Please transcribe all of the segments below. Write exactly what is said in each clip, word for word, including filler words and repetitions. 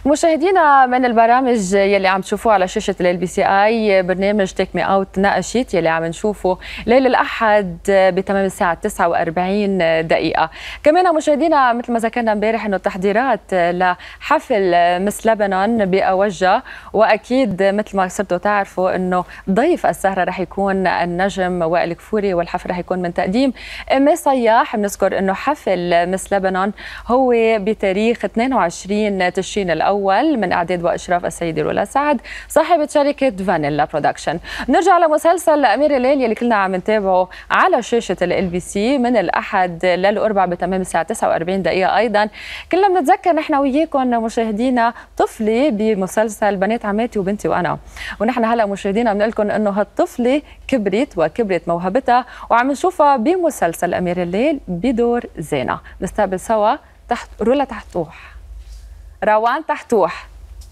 مشاهدينا، من البرامج يلي عم تشوفوها على شاشة ال بي سي اي برنامج تيك مي اوت ناقشت يلي عم نشوفه ليل الأحد بتمام الساعة تسعة وأربعين دقيقة. كمان مشاهدينا مثل ما ذكرنا امبارح انه التحضيرات لحفل مس لبنان بأوجها، واكيد مثل ما صرتوا تعرفوا انه ضيف السهرة رح يكون النجم وائل كفوري، والحفل رح يكون من تقديم إيمي صياح. بنذكر انه حفل مس لبنان هو بتاريخ اثنين وعشرين تشرين الأول من إعداد وإشراف السيدة رولا سعد صاحبة شركة فانيلا برودكشن. نرجع لمسلسل أمير الليل يلي كلنا عم نتابعه على شاشة ال بي سي من الأحد للأربع بتمام الساعة تسعة وأربعين دقيقة. أيضا كلنا بنتذكر نحن وياكم مشاهدينا طفلة بمسلسل بنات عماتي وبنتي وأنا، ونحن هلا مشاهدينا بنقول لكم إنه هالطفلة كبرت وكبرت موهبتها وعم نشوفها بمسلسل أمير الليل بدور زينة. نستقبل سوا تحت رولا تحتوح روان تحتوح.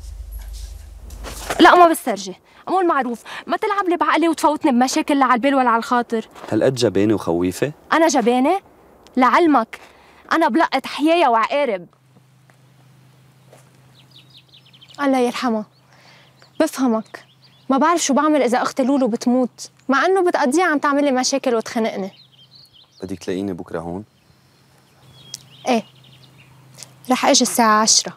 لا ما بسترجي، امول معروف، ما تلعب لي بعقلي وتفوتني بمشاكل لا على البال ولا على الخاطر. هالقد جبانه وخويفه؟ انا جبانه؟ لعلمك انا بلقط حيايه وعقارب. الله يرحمها، بفهمك، ما بعرف شو بعمل اذا اختي لولو بتموت، مع انه بتقضيها عم تعمل لي مشاكل وتخنقني. بدك تلاقيني بكره هون؟ ايه، رح اجي الساعة عشرة،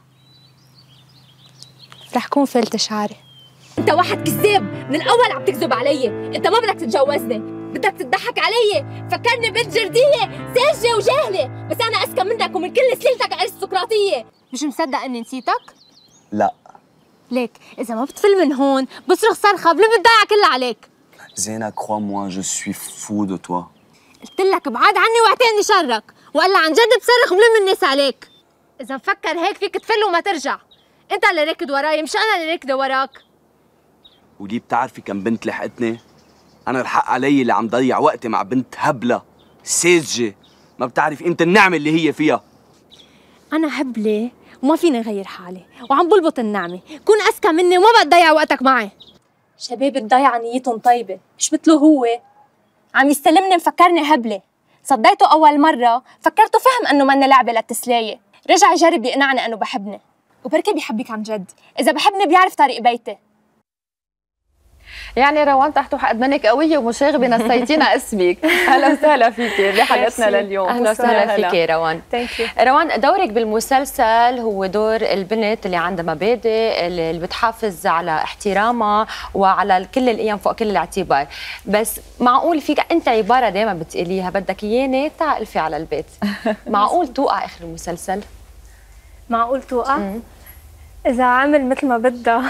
رح كون فلت شعري. انت واحد كذاب، من الاول عم تكذب علي، انت ما بدك تتجوزني، بدك تضحك علي، فكرني بنت جردية ساذجة وجاهلة، بس انا اذكى منك ومن كل سليلتك ارستقراطية. مش مصدق اني نسيتك؟ لا. ليك اذا ما بتفل من هون بصرخ صرخة بلم الضيعة كلها عليك. زينة crois moi je suis fou de toi. قلت لك ابعد عني واعتقني شرك، والا عن جد بصرخ بلم الناس عليك. إذا مفكر هيك فيك تفل وما ترجع، أنت اللي راكد وراي مش أنا اللي راكدة وراك. ودي بتعرفي كم بنت لحقتني؟ أنا الحق علي اللي عم ضيع وقتي مع بنت هبلة ساذجة ما بتعرف قيمة النعمة اللي هي فيها. أنا هبلة وما فيني غير حالي، وعم بلبط النعمة، كون أذكى مني وما بقى تضيع وقتك معي. شباب الضيعة نيتهم طيبة، مش مثله هو، عم يستلمني مفكرني هبلة، صديته أول مرة، فكرته فهم إنه مني لعبة للتسلية. رجع يجرب يقنعني انه بحبني، وبركي بيحبك عن جد، اذا بحبني بيعرف طريق بيتي. يعني روان تحتوح قد منك قويه ومشاغبه نسيتينا اسمك. اهلا وسهلا فيكي بحلقتنا لليوم. اهلا وسهلا فيكي روان. روان، دورك بالمسلسل هو دور البنت اللي عندها مبادئ، اللي بتحافظ على احترامها وعلى كل القيم فوق كل الاعتبار، بس معقول فيك انت عباره دائما بتقوليها بدك اياني تعقلفي على البيت، معقول توقع اخر المسلسل؟ معقول توقع؟ اذا عمل مثل ما بدها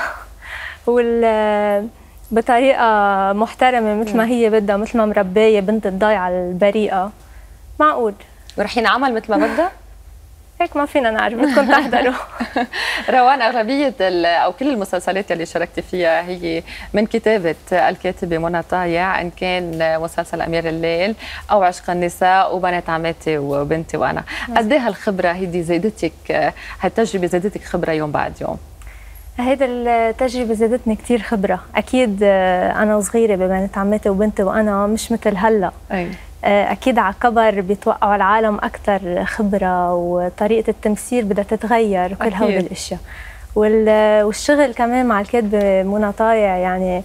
وال بطريقة محترمة مثل ما هي بدها، مثل ما مربية بنت الضايعة البريئة، معقول. ورح ينعمل مثل ما بدها؟ هيك ما فينا نعرف، بدكم تحضروا. روان، أغلبية أو كل المسلسلات اللي شاركتي فيها هي من كتابة الكاتبة منى طايع، إن كان مسلسل أمير الليل أو عشق النساء وبنات عماتي وبنتي وأنا. قد إيه هالخبرة هيدي زادتك، هالتجربة زادتك خبرة يوم بعد يوم؟ هيدا التجربة زادتني كتير خبرة، أكيد أنا وصغيرة ببنات عماتي وبنتي وأنا مش مثل هلأ. أي. أكيد على كبر بيتوقعوا العالم أكثر خبرة، وطريقة التمثيل بدها تتغير وكل هول الأشياء. والشغل كمان مع الكاتبة منى طايع يعني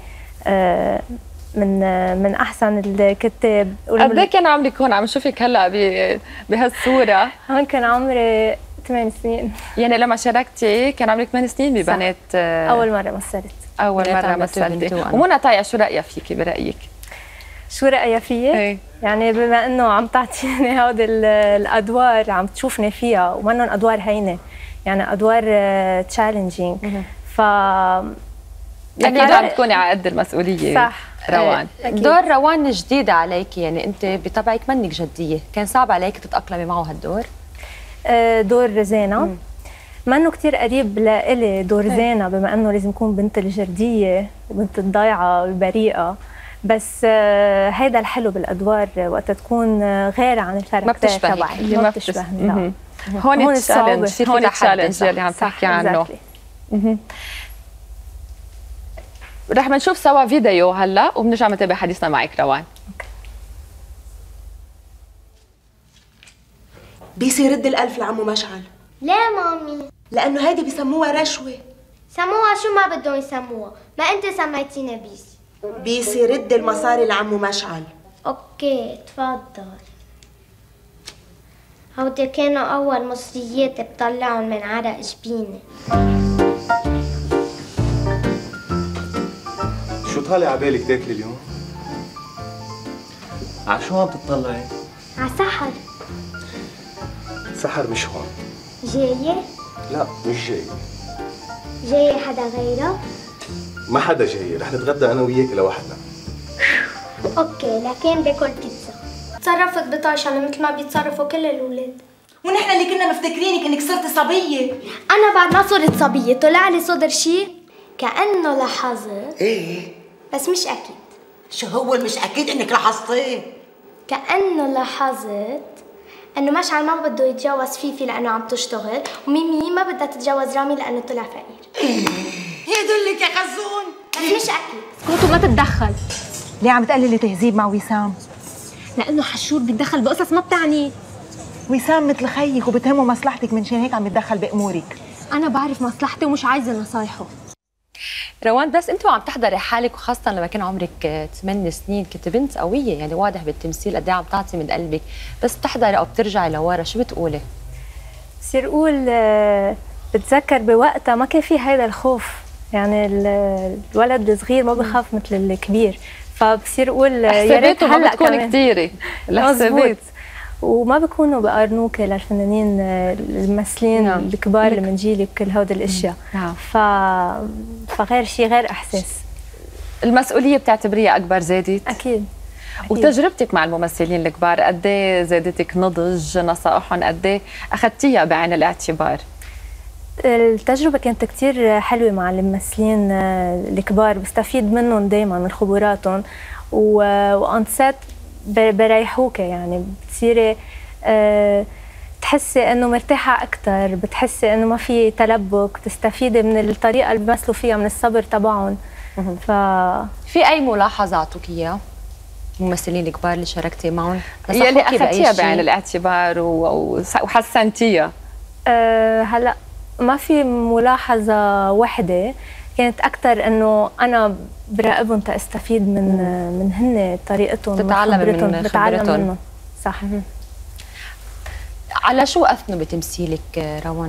من من أحسن الكتاب. قد ايه كان عمرك هون؟ عم شوفك هلا بهالصورة. هون كان عمري ثمان سنين. يعني لما شاركتي كان عمرك ثمان سنين ببنات؟ أول مرة مثلت. أول مرة مثلتي. ومنى طايع شو رأيها فيكي برأيك؟ شو رأيها فيي؟ ايه. يعني بما انه عم تعطيني هودي الادوار عم تشوفني فيها، ومنن ادوار هينه، يعني ادوار تشالنجينج، ف اكيد عم تكوني على قد المسؤوليه. صح روان. أكيد. دور روان جديد عليك، يعني انت بطبعك منك جديه، كان صعب عليك تتاقلمي معه هالدور؟ دور زينه منه كثير قريب لإلي، دور زينه بما انه لازم يكون بنت الجرديه وبنت الضايعه والبريئه، بس هيدا الحلو بالادوار وقت تكون غير عن الكاركتر تبعي، اللي ما بتشبهني. هون التشالنج، هون التشالنج اللي عم تحكي عنه. رح نشوف سوا فيديو هلا وبنرجع نتابع حديثنا معك روان. بيسي رد الألف لعمو مشعل. لا مامي. لانه هيدي بسموها رشوه. سموها شو ما بدهم يسموها، ما انت سميتينا بيسي. بيسي رد المصاري لعمو مشعل. اوكي تفضل. هودي كانوا اول مصريات بطلعهم من عرق جبيني. شو طالع عبالك تاكلي اليوم؟ على شو عم تطلعي؟ على سحر. سحر مش هون. جاية؟ لا مش جاي. جاية حدا غيره؟ ما حدا جاي، رح نتغدى انا وياك لوحدنا. اوكي، لكن باكل بيتزا. تصرفت بطايشة مثل ما بيتصرفوا كل الاولاد. ونحن اللي كنا مفتكرينك انك صرتي صبية. انا بعد ما صرت صبية طلع لي صدر شي كأنه لاحظت. ايه بس مش اكيد. شو هو مش اكيد انك لاحظتيه؟ كأنه لاحظت انه مشعل ما بده يتجوز فيفي لانه عم تشتغل، وميمي ما بدها تتجوز رامي لانه طلع فقير. يدلك يا خزون. بس مش اكيد. اسكت وما تتدخل. ليه عم تقللي تهذيب مع وسام؟ لانه حشور بيتدخل بقصص ما بتعني. وسام مثل خيك وبتهمه مصلحتك، من شان هيك عم يتدخل بامورك. انا بعرف مصلحتي ومش عايزه نصايحه. روان، بس انت وعم تحضري حالك وخاصه لما كان عمرك ثمان سنين كنت بنت قويه، يعني واضح بالتمثيل قد ايه عم تعطي من قلبك، بس بتحضري او بترجعي لورا شو بتقولي؟ بصير اقول بتذكر بوقتها ما كان في هذا الخوف، يعني الولد الصغير ما بخاف مثل الكبير، فبصير اقول يا ريت هلا ما بتكون كثيره الحسابات، وما بيكونوا بقارنوك للفنانين الممثلين نعم. الكبار اللي من جيلي وكل هودي الاشياء. نعم. ف... فغير شيء، غير احساس. المسؤوليه بتعتبريها اكبر زادت؟ اكيد. وتجربتك مع الممثلين الكبار قد ايه زادتك نضج، نصائحهم قد ايه اخذتيها بعين الاعتبار؟ التجربه كانت كثير حلوه مع الممثلين الكبار، بستفيد منهم دائما من خبراتهم، وانسات بريحوك، يعني بتصيري أه تحسي انه مرتاحه اكثر، بتحسي انه ما في تلبك، بتستفيدي من الطريقه اللي بيمثلوا فيها، من الصبر تبعهم. ف في اي ملاحظه اعطوك اياها الممثلين الكبار اللي شاركتي معهم؟ يلي اخذتيها بعين الاعتبار وحسنتيها؟ أه هلا ما في ملاحظه وحده، كانت اكثر انه انا براقبهم تستفيد من مم. من هن طريقتهم، تتعلم من خبرتهم، بتعلم منهم. صح. مم. على شو اثنوا بتمثيلك روان؟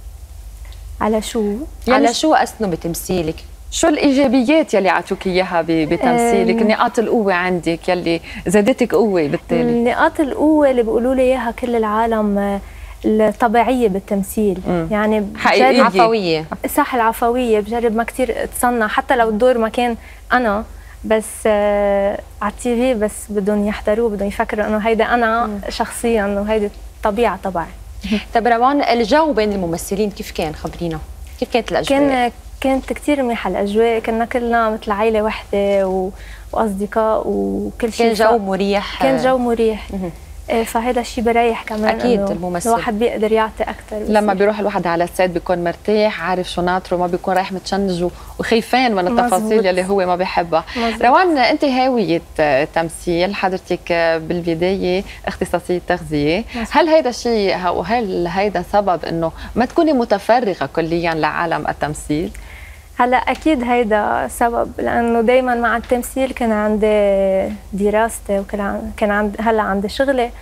على شو؟ يعني على شو اثنوا بتمثيلك؟ شو الايجابيات يلي عطوك اياها بتمثيلك؟ نقاط القوه عندك يلي زادتك قوه بالتالي؟ نقاط القوه اللي بيقولوا لي اياها كل العالم الطبيعيه بالتمثيل. مم. يعني حقيقيه، عفويه. صح، العفويه. بجرب ما كثير اتصنع، حتى لو الدور ما كان انا، بس آه على التي في بس بدهم يحضروه، بدهم يفكروا انه هيدا انا مم. شخصيا، وهيدي الطبيعه تبعي. طيب روان، الجو بين الممثلين كيف كان؟ خبرينا كيف كانت الاجواء؟ كان كانت كثير منيحه الاجواء، كنا كلنا مثل عائله وحده و... واصدقاء وكل شيء. كان جو مريح. كان جو مريح. مم. فهذا الشيء بريح كمان. اكيد الممثل الواحد بيقدر يعطي اكثر. لما بيروح الواحد على السيت بيكون مرتاح، عارف شو ناطره، ما بيكون رايح متشنج وخيفان من التفاصيل يلي هو ما بيحبها. روان، انت هاويه تمثيل، حضرتك بالبدايه اختصاصيه تغذيه، هل هيدا الشيء وهل هيدا سبب انه ما تكوني متفرغه كليا لعالم التمثيل؟ هلا اكيد هيدا سبب، لانه دائما مع التمثيل كان عندي دراستي وكان كان عندي هلا عندي شغلي،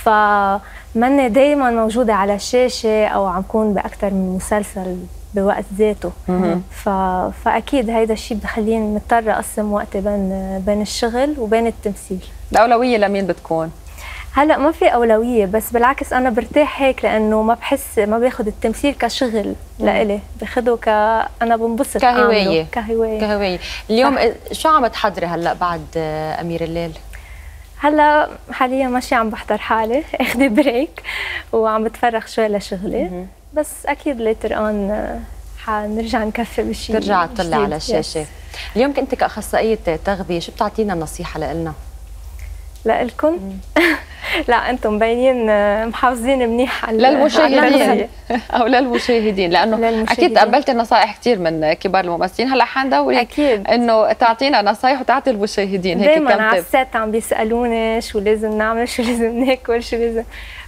فماني دائما موجوده على الشاشه او عم كون باكثر من مسلسل بوقت ذاته. ف... فاكيد هيدا الشيء بخليني مضطره اقسم وقتي بين بين الشغل وبين التمثيل. الاولويه لمين بتكون؟ هلا ما في اولويه، بس بالعكس انا برتاح هيك، لانه ما بحس ما باخذ التمثيل كشغل لإلي، باخذه ك انا بنبسط كهوايه. كهوايه كهوايه. اليوم صح. شو عم تحضري هلا بعد امير الليل؟ هلا حاليا ماشي عم بحضر حالي، اخذي بريك وعم بتفرغ شوي لشغلي، بس اكيد ليتر اون حنرجع نكفي بشيء، ترجع تطلع على الشاشه. اليوم كنت كاخصائيه تغذيه، شو بتعطينا نصيحه لنا؟ لإلكم؟ لا انتم مبينين محافظين منيح على للمشاهدين او للمشاهدين، لانه للمشاهدين. اكيد تقبلتي نصائح كثير من كبار الممثلين، هلا حندوري اكيد انه تعطينا نصائح وتعطي المشاهدين هيك. دائما على السيت عم بيسالوني شو لازم نعمل، شو لازم ناكل، شو لازم،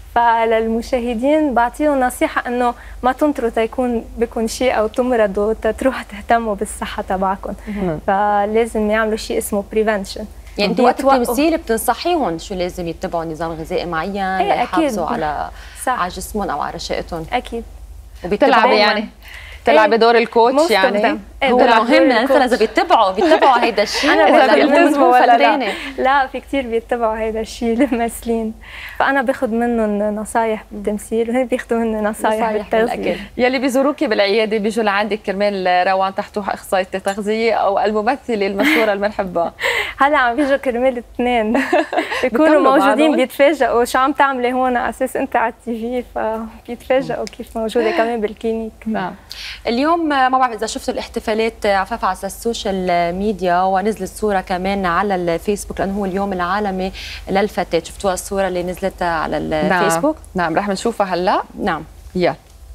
فللمشاهدين بعطيهم نصيحه انه ما تنطروا تيكون بكم شيء او تمرضوا تروحوا تهتموا بالصحه تبعكم. فلازم يعملوا شيء اسمه بريفنشن. يعني انتوا وقت التمثيل بتنصحيهم شو لازم يتبعوا نظام غذائي معين ليحافظوا على على جسمهم او على رشاقتهم؟ اكيد. وبتلعبي يعني تلعبي دور الكوتش يعني هو مهم مثلا اذا بيتبعوا بيتبعوا هيدا الشيء اذا بيلتزموا ولا لا. لا في كثير بيتبعوا هيدا الشيء الممثلين، فانا باخذ منهم نصايح بالتمثيل وهن بياخذوا مني نصايح بالتغذيه. يلي بيزوروكي بالعياده بيجوا لعندك كرمال روان تحتوح اخصائيه تغذيه او الممثله المشهوره اللي بنحبها؟ هلا عم بيجوا كرمال الاثنين بيكونوا موجودين بيتفاجئوا شو عم تعملي هون على اساس انت على التي في، فبيتفاجئوا كيف موجوده كمان بالكلينيك. نعم. اليوم ما بعرف اذا شفتوا الاحتفالات عفاف على السوشيال ميديا ونزلت صوره كمان على الفيسبوك لانه هو اليوم العالمي للفتاه، شفتوها الصوره اللي نزلت على الفيسبوك؟ نعم. نعم رح نشوفها هلا. نعم يلا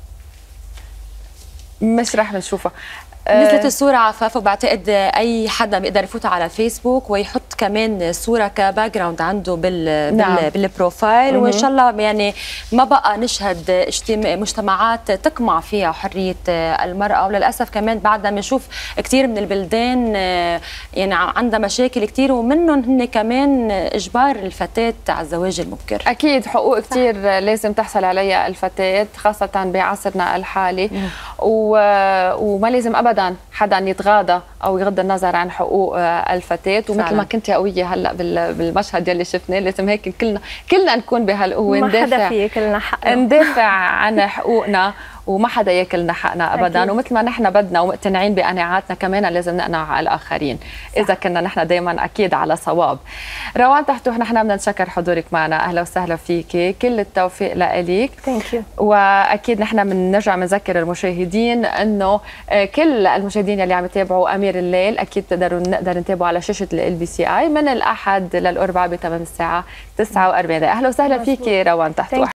مش رح نشوفها. نزلت الصورة عفاف وبعتقد أي حدا بيقدر يفوت على الفيسبوك ويحط كمان صورة كباك جراوند عنده بال نعم. بال بالبروفايل، وإن شاء الله يعني ما بقى نشهد مجتمعات تقمع فيها حرية المرأة، وللأسف كمان بعدنا بنشوف كثير من البلدان يعني عندها مشاكل كثير ومنهم هن كمان إجبار الفتاة على الزواج المبكر. أكيد حقوق كثير لازم تحصل عليها الفتاة خاصة بعصرنا الحالي، و... وما لازم أبدا حدا يتغاضى او يغض النظر عن حقوق الفتاه. ومثل ما كنتي قويه هلا بالمشهد يلي شفناه لازم هيك كلنا كلنا نكون بهالقوه، ندافع ما حدا في كلنا حقنا ندافع عن حقوقنا وما حدا ياكلنا حقنا ابدا. أكيد. ومثل ما نحن بدنا ومقتنعين بقناعاتنا كمان لازم نقنع على الاخرين. صح. اذا كنا نحن دائما اكيد على صواب. روان تحتوح نحن بدنا نشكر حضورك معنا، اهلا وسهلا فيكي، كل التوفيق لك. ثانك يو. واكيد نحن بنرجع بنذكر المشاهدين انه كل المشاهدين اللي عم يتابعوا امير الليل اكيد تقدروا نقدر نتابعوا على شاشه ال بي سي اي من الاحد للاربعاء بتمام الساعه تسعة وأربعين دقيقة. اهلا وسهلا فيكي روان تحتوح.